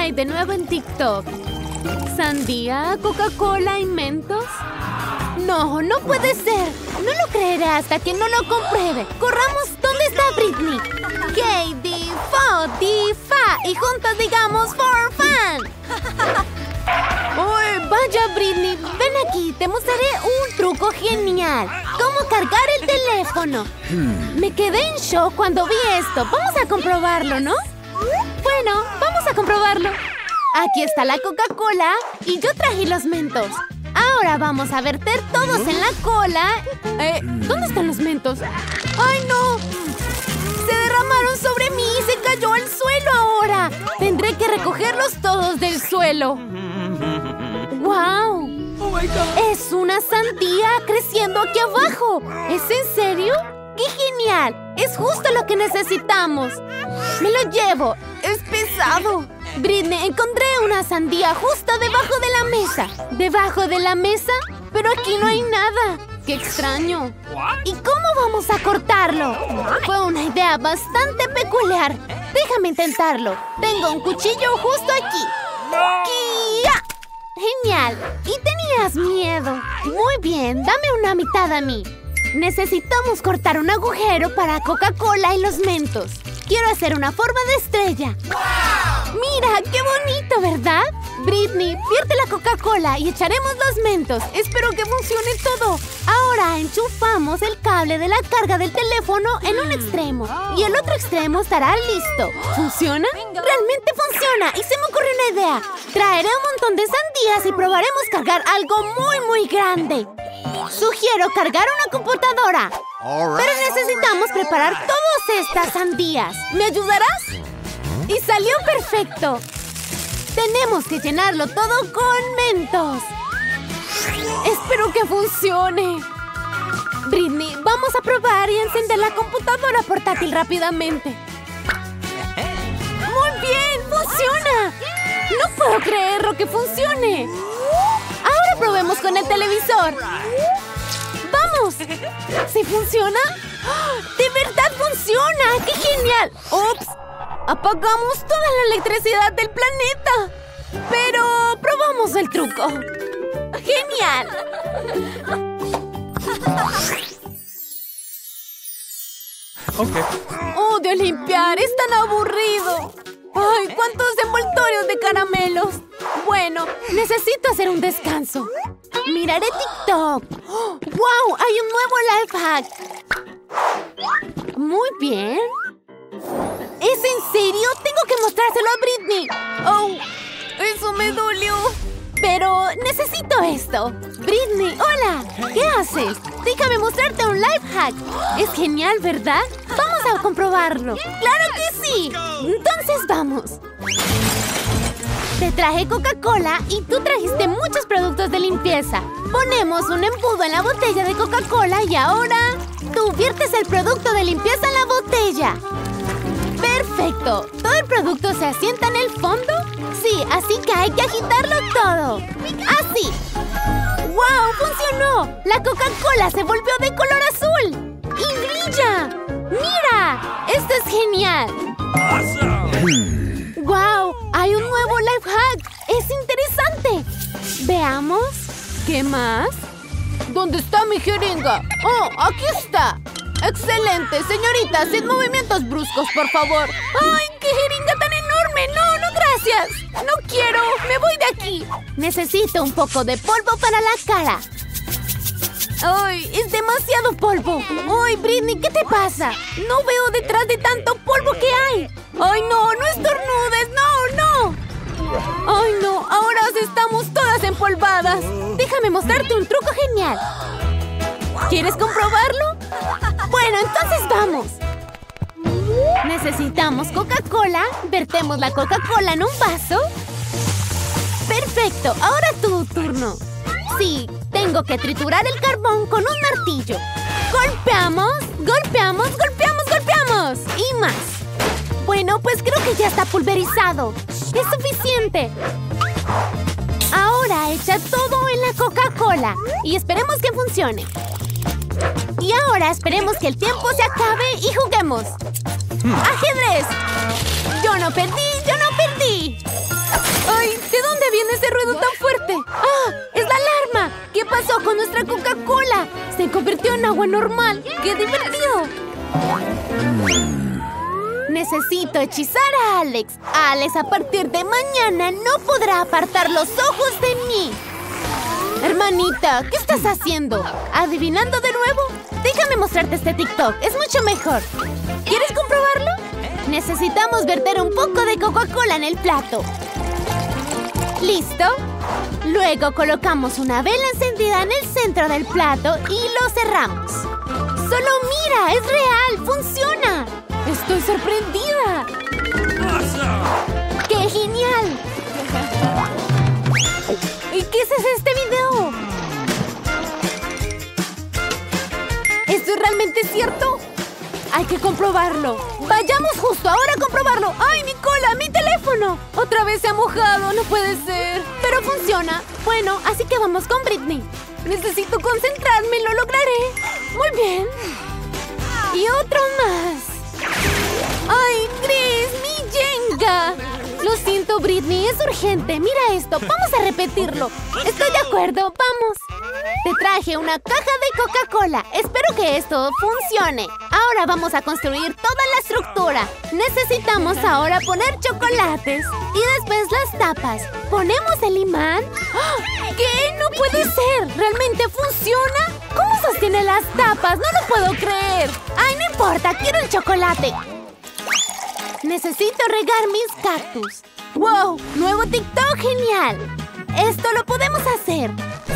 hay de nuevo en TikTok? ¿Sandía, Coca-Cola y Mentos? No, no puede ser. No lo creeré hasta que no lo compruebe. ¡Corramos! ¿Dónde está Britney? Katie, Fo, Di, Fa. Y juntos digamos for fun. ¡Uy! Vaya, Britney. Ven aquí. Te mostraré un truco genial. ¿Cómo cargar el teléfono? Me quedé en shock cuando vi esto. Vamos a comprobarlo, ¿no? Bueno, vamos a comprobarlo. Aquí está la Coca-Cola y yo traje los Mentos. Ahora vamos a verter todos en la cola. ¿Dónde están los Mentos? ¡Ay, no! Se derramaron sobre mí y se cayó al suelo ahora. Tendré que recogerlos todos del suelo. ¡Wow! Oh my God. Es una sandía creciendo aquí abajo. ¿Es en serio? ¡Qué genial! Es justo lo que necesitamos. Me lo llevo. Es pesado. Britney, encontré una sandía justo debajo de la mesa. ¿Debajo de la mesa? Pero aquí no hay nada. ¡Qué extraño! ¿Y cómo vamos a cortarlo? Fue una idea bastante peculiar. Déjame intentarlo. Tengo un cuchillo justo aquí. ¡Kia! ¡Genial! Y tenías miedo. Muy bien, dame una mitad a mí. Necesitamos cortar un agujero para Coca-Cola y los Mentos. Quiero hacer una forma de estrella. ¡Mira! ¡Qué bonito!, ¿verdad? Britney, vierte la Coca-Cola y echaremos los Mentos. Espero que funcione todo. Ahora enchufamos el cable de la carga del teléfono en un extremo y el otro extremo estará listo. ¿Funciona? ¡Realmente funciona! Y se me ocurrió una idea. Traeré un montón de sandías y probaremos cargar algo muy grande. Sugiero cargar una computadora. Pero necesitamos preparar todas estas sandías. ¿Me ayudarás? Y salió perfecto. Tenemos que llenarlo todo con Mentos. Espero que funcione. Britney, vamos a probar y encender la computadora portátil rápidamente. ¡Muy bien! ¡Funciona! No puedo creerlo que funcione. Ahora probemos con el televisor. ¡Vamos! ¿Sí funciona? ¡De verdad funciona! ¡Qué genial! ¡Ups! Apagamos toda la electricidad del planeta. Pero probamos el truco. ¡Genial! Okay. Odio limpiar, es tan aburrido. ¡Ay, cuántos envoltorios de caramelos! Bueno, necesito hacer un descanso. Miraré TikTok. ¡Wow! Hay un nuevo life hack. Muy bien. ¿Es en serio? Tengo que mostrárselo a Britney. ¡Oh! ¡Eso me dolió! Pero necesito esto. Britney, hola. ¿Qué haces? Déjame mostrarte un life hack. Es genial, ¿verdad? Vamos a comprobarlo. ¡Claro que sí! Entonces vamos. Te traje Coca-Cola y tú trajiste muchos productos de limpieza. Ponemos un embudo en la botella de Coca-Cola y ahora tú viertes el producto de limpieza en la botella. ¡Perfecto! ¿Todo el producto se asienta en el fondo? Sí, así que hay que agitarlo todo. ¡Así! ¡Wow! ¡Funcionó! La Coca-Cola se volvió de color azul. ¡Y brilla! ¡Mira! ¡Esto es genial! ¡Wow! ¡Hay un nuevo life hack! ¡Es interesante! Veamos. ¿Qué más? ¿Dónde está mi jeringa? ¡Oh! ¡Aquí está! ¡Excelente! Señorita, sin movimientos bruscos, por favor. ¡Ay, qué jeringa tan enorme! ¡No, no, gracias! ¡No quiero! ¡Me voy de aquí! Necesito un poco de polvo para la cara. ¡Ay, es demasiado polvo! ¡Ay, Britney, qué te pasa! No veo detrás de tanto polvo que hay. ¡Ay, no! ¡No estornudes! ¡No, no! ¡Ay, no! Ahora estamos todas empolvadas. Déjame mostrarte un truco genial. ¿Quieres comprobarlo? Bueno, entonces vamos. Necesitamos Coca-Cola. Vertemos la Coca-Cola en un vaso. ¡Perfecto! Ahora tu turno. Sí, tengo que triturar el carbón con un martillo. ¡Golpeamos! ¡Golpeamos! ¡Golpeamos! ¡Golpeamos! ¡Y más! Bueno, pues creo que ya está pulverizado. ¡Es suficiente! Ahora echa todo en la Coca-Cola. Y esperemos que funcione. Y ahora esperemos que el tiempo se acabe y juguemos. ¡Ajedrez! ¡Yo no perdí! ¡Yo no perdí! agua normal. ¡Qué divertido! Necesito hechizar a Alex. Alex a partir de mañana no podrá apartar los ojos de mí. Hermanita, ¿qué estás haciendo? ¿Adivinando de nuevo? Déjame mostrarte este TikTok. Es mucho mejor. ¿Quieres comprobarlo? Necesitamos verter un poco de Coca-Cola en el plato. ¿Listo? Luego colocamos una vela encendida en el centro del plato y lo cerramos. ¡Solo mira! ¡Es real! ¡Funciona! ¡Estoy sorprendida! ¡Qué genial! ¿Y qué es este video? ¿Esto es realmente cierto? Hay que comprobarlo. ¡Vayamos justo ahora a comprobarlo! ¡Ay, mi cola! ¡Mi teléfono! Otra vez se ha mojado. No puede ser. Pero funciona. Bueno, así que vamos con Britney. Necesito concentrarme. ¡Lo lograré! Muy bien. Y otro más. ¡Ay, Chris! ¡Mi Jenga! Lo siento, Britney. Es urgente. Mira esto. Vamos a repetirlo. Estoy de acuerdo. ¡Vamos! Te traje una caja de Coca-Cola. Espero que esto funcione. Ahora vamos a construir toda la estructura. Necesitamos ahora poner chocolates. Y después las tapas. ¿Ponemos el imán? ¡Oh! ¿Qué? ¡No puede ser! ¿Realmente funciona? ¿Cómo sostiene las tapas? ¡No lo puedo creer! ¡Ay, no importa! ¡Quiero el chocolate! Necesito regar mis cactus. ¡Wow! ¡Nuevo TikTok! ¡Genial! Esto lo podemos hacer.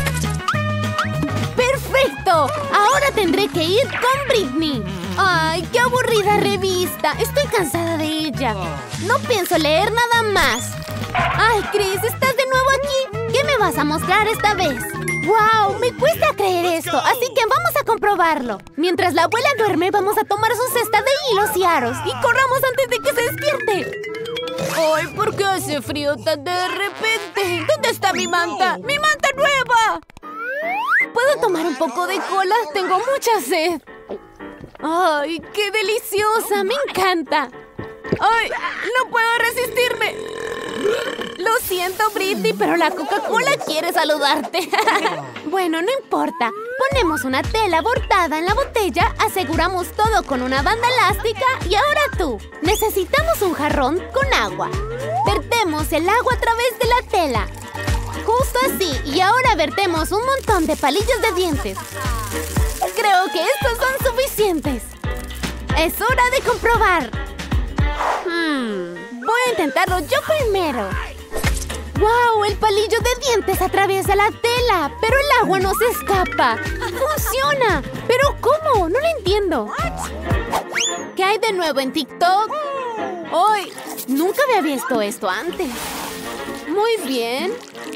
¡Perfecto! Ahora tendré que ir con Britney. ¡Ay, qué aburrida revista! Estoy cansada de ella. No pienso leer nada más. ¡Ay, Chris! ¿Estás de nuevo aquí? ¿Qué me vas a mostrar esta vez? ¡Wow! Me cuesta creer esto, así que vamos a comprobarlo. Mientras la abuela duerme, vamos a tomar su cesta de hilos y aros y corramos antes de que se despierte. ¡Ay! ¿Por qué hace frío tan de repente? ¿Dónde está mi manta? ¡Mi manta nueva! ¿Puedo tomar un poco de cola? Tengo mucha sed. ¡Ay, qué deliciosa! ¡Me encanta! ¡Ay, no puedo resistirme! Lo siento, Britney, pero la Coca-Cola quiere saludarte. Bueno, no importa. Ponemos una tela bordada en la botella, aseguramos todo con una banda elástica y ahora tú. Necesitamos un jarrón con agua. Vertemos el agua a través de la tela. Justo así. Y ahora vertemos un montón de palillos de dientes. Creo que estos son suficientes. Es hora de comprobar. Voy a intentarlo yo primero. ¡Wow! El palillo de dientes atraviesa la tela, pero el agua no se escapa. ¡Funciona! ¿Pero cómo? No lo entiendo. ¿Qué hay de nuevo en TikTok? ¡Ay! Nunca había visto esto antes. Muy bien.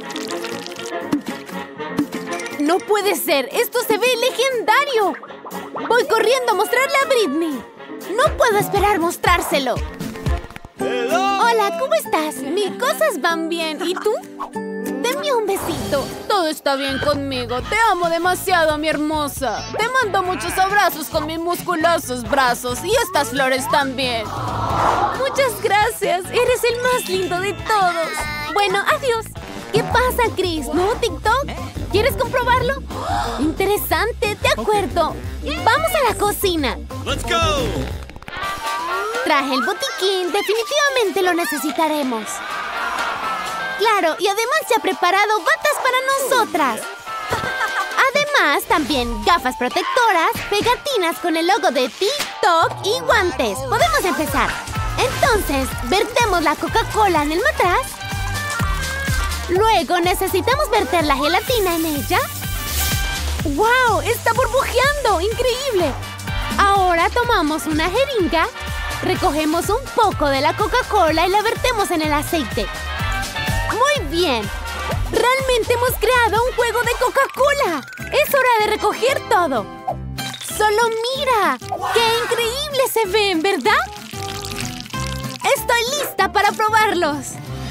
¡No puede ser! ¡Esto se ve legendario! Voy corriendo a mostrarle a Britney. No puedo esperar mostrárselo. Hola, ¿cómo estás? Mis cosas van bien. ¿Y tú? Deme un besito. Todo está bien conmigo. Te amo demasiado, mi hermosa. Te mando muchos abrazos con mis musculosos brazos. Y estas flores también. Muchas gracias. Eres el más lindo de todos. Bueno, adiós. ¿Qué pasa, Chris? ¿Nuevo TikTok? ¿Quieres comprobarlo? Interesante, de acuerdo. Vamos a la cocina. Let's go. Traje el botiquín, definitivamente lo necesitaremos. Claro, y además ya he preparado batas para nosotras. Además, también gafas protectoras, pegatinas con el logo de TikTok y guantes. Podemos empezar. Entonces, vertemos la Coca-Cola en el matraz. Luego necesitamos verter la gelatina en ella. ¡Wow! ¡Está burbujeando! ¡Increíble! Ahora tomamos una jeringa, recogemos un poco de la Coca-Cola y la vertemos en el aceite. ¡Muy bien! ¡Realmente hemos creado un juego de Coca-Cola! ¡Es hora de recoger todo! ¡Solo mira! ¡Qué increíble se ven!, ¿verdad? ¡Estoy lista para probarlos!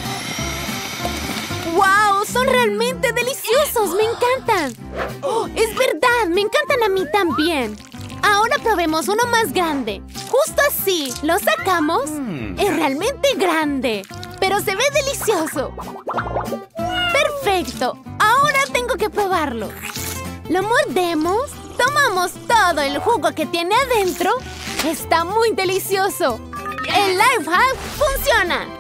¡Wow! ¡Son realmente deliciosos! ¡Me encantan! ¡Oh, es verdad! ¡Me encantan a mí también! Ahora probemos uno más grande. Justo así. ¿Lo sacamos? Es realmente grande, pero se ve delicioso. ¡Perfecto! Ahora tengo que probarlo. Lo mordemos. ¡Toma tomamos todo el jugo que tiene adentro, está muy delicioso. ¡El Life Hack funciona!